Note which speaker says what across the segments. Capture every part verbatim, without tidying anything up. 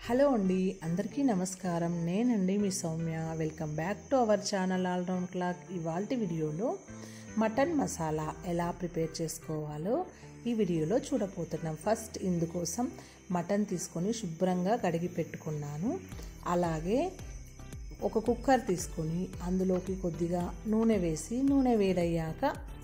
Speaker 1: Hello అండి, అందరికీ నమస్కారం. నేనండి మీ సౌమ్య. Welcome back to our channel all round clock. ఇవాల్టి వీడియోలో మటన్ మసాలా ఎలా ప్రిపేర్ చేసుకోవాలో ఈ వీడియోలో చూడబోతున్నాం. ఫస్ట్ ఇందుకోసం మటన్ తీసుకొని శుభ్రంగా కడిగి పెట్టుకున్నాను. అలాగే ఒక కుక్కర్ తీసుకొని అందులోకి కొద్దిగా నూనె వేసి నూనె వేడయ్యాక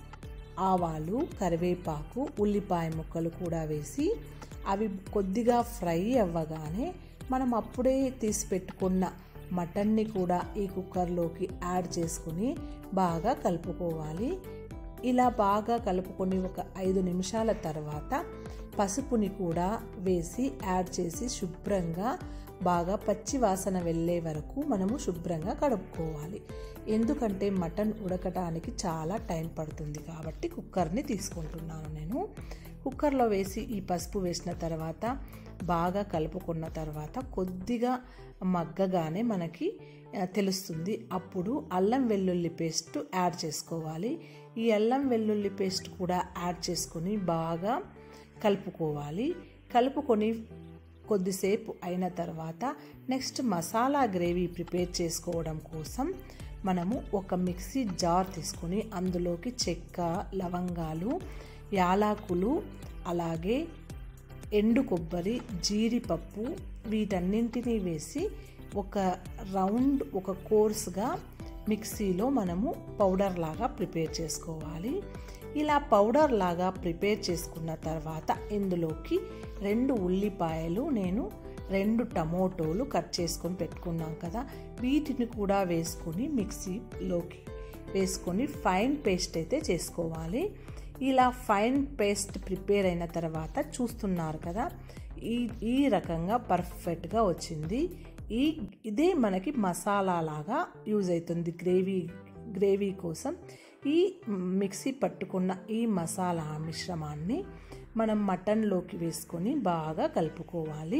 Speaker 1: ఆవాలు, కరివేపాకు, ఉల్లిపాయ ముక్కలు కూడా వేసి అవి కొద్దిగా ఫ్రై అవ్వగానే మనం అప్పుడే తీసి పెట్టుకున్న మటన్ని కూడా ఈ కుక్కర్లోకి యాడ్ చేసుకుని బాగా కలుపుకోవాలి. ఇలా బాగా కలుపుకొని ఒక ఐదు నిమిషాల తర్వాత పసుపుని కూడా వేసి యాడ్ చేసి శుభ్రంగా బాగా పచ్చి వాసన వెళ్ళే వరకు మనము శుభ్రంగా కడుక్కోవాలి. ఎందుకంటే మటన్ ఉడకటానికి చాలా టైం పడుతుంది కాబట్టి కుక్కర్ని తీసుకుంటున్నాను నేను. కుక్కర్లో వేసి ఈ పసుపు వేసిన తర్వాత బాగా కలుపుకున్న తర్వాత కొద్దిగా మగ్గగానే మనకి తెలుస్తుంది. అప్పుడు అల్లం వెల్లుల్లి పేస్ట్ యాడ్ చేసుకోవాలి. ఈ అల్లం వెల్లుల్లి పేస్ట్ కూడా యాడ్ చేసుకొని బాగా కలుపుకోవాలి. కలుపుకొని కొద్దిసేపు అయిన తర్వాత నెక్స్ట్ మసాలా గ్రేవీ ప్రిపేర్ చేసుకోవడం కోసం మనము ఒక మిక్సీ జార్ తీసుకొని అందులోకి చెక్క, లవంగాలు, యాలకులు, అలాగే ఎండు కొబ్బరి, జీడిపప్పు వీటన్నింటినీ వేసి ఒక రౌండ్ ఒక కోర్స్గా మిక్సీలో మనము పౌడర్ లాగా ప్రిపేర్ చేసుకోవాలి. ఇలా పౌడర్ లాగా ప్రిపేర్ చేసుకున్న తర్వాత ఇందులోకి రెండు ఉల్లిపాయలు, నేను రెండు టమోటోలు కట్ చేసుకొని పెట్టుకున్నాం కదా, వీటిని కూడా వేసుకొని మిక్సీలోకి వేసుకొని ఫైన్ పేస్ట్ అయితే చేసుకోవాలి. ఇలా ఫైన్ పేస్ట్ ప్రిపేర్ అయిన తర్వాత చూస్తున్నారు కదా, ఈ ఈ రకంగా పర్ఫెక్ట్గా వచ్చింది. ఈ ఇదే మనకి మసాలా లాగా యూజ్ అవుతుంది గ్రేవీ గ్రేవీ కోసం. ఈ మిక్సీ పట్టుకున్న ఈ మసాలా మిశ్రమాన్ని మనం మటన్లోకి వేసుకొని బాగా కలుపుకోవాలి.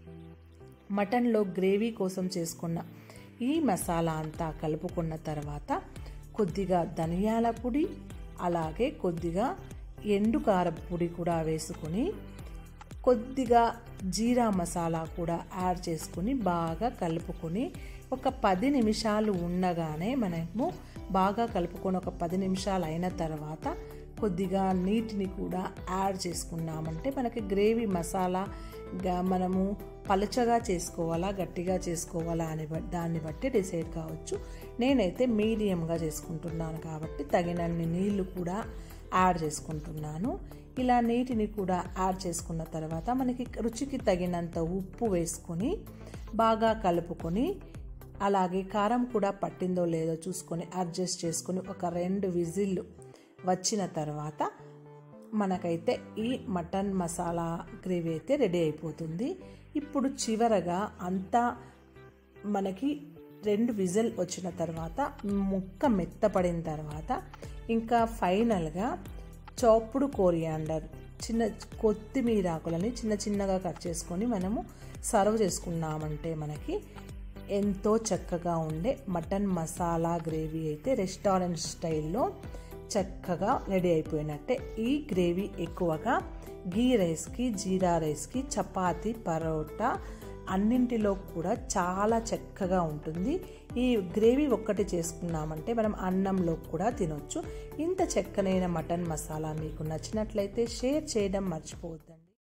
Speaker 1: మటన్లో గ్రేవీ కోసం చేసుకున్న ఈ మసాలా అంతా కలుపుకున్న తర్వాత కొద్దిగా ధనియాల పొడి, అలాగే కొద్దిగా ఎండు కారం పొడి కూడా వేసుకొని కొద్దిగా జీరా మసాలా కూడా యాడ్ చేసుకుని బాగా కలుపుకొని ఒక పది నిమిషాలు ఉండగానే మనము బాగా కలుపుకొని ఒక పది నిమిషాలు అయిన తర్వాత కొద్దిగా నీటిని కూడా యాడ్ చేసుకున్నామంటే మనకి గ్రేవీ మసాలా మనము పలుచగా చేసుకోవాలా గట్టిగా చేసుకోవాలా అని దాన్ని బట్టి డిసైడ్ కావచ్చు. నేనైతే మీడియంగా చేసుకుంటున్నాను కాబట్టి తగినన్ని నీళ్లు కూడా యాడ్ చేసుకుంటున్నాను. ఇలా నీటిని కూడా యాడ్ చేసుకున్న తర్వాత మనకి రుచికి తగినంత ఉప్పు వేసుకొని బాగా కలుపుకొని, అలాగే కారం కూడా పట్టిందో లేదో చూసుకొని అడ్జస్ట్ చేసుకొని ఒక రెండు విజిల్లు వచ్చిన తర్వాత మనకైతే ఈ మటన్ మసాలా గ్రేవీ అయితే రెడీ అయిపోతుంది. ఇప్పుడు చివరగా అంతా మనకి రెండు విజిల్ వచ్చిన తర్వాత ముక్క మెత్తపడిన తర్వాత ఇంకా ఫైనల్గా చాప్డ్ కోరియాండర్, చిన్న కొత్తిమీర ఆకులని చిన్న చిన్నగా కట్ చేసుకొని మనము సర్వ్ చేసుకున్నామంటే మనకి ఎంతో చక్కగా ఉండే మటన్ మసాలా గ్రేవీ అయితే రెస్టారెంట్ స్టైల్లో చక్కగా రెడీ అయిపోయినట్టే. ఈ గ్రేవీ ఎక్కువగా గీ రైస్కి, జీరా రైస్కి, చపాతీ, పరోటా అన్నింటిలో కూడా చాలా చక్కగా ఉంటుంది. ఈ గ్రేవీ ఒక్కటి చేసుకున్నామంటే మనం అన్నంలో కూడా తినొచ్చు. ఇంత చక్కనైన మటన్ మసాలా మీకు నచ్చినట్లయితే షేర్ చేయడం మర్చిపోవద్దండి.